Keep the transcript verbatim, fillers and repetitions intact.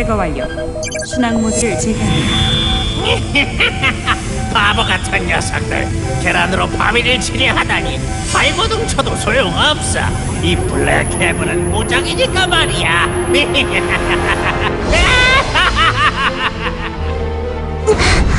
제거 완료. 순항 모드를 제거합니다. 바보 같은 녀석들. 계란으로 바위를 치려 하다니. 발버둥 쳐도 소용없어. 이 블랙 해븐은 무적이니까 말이야.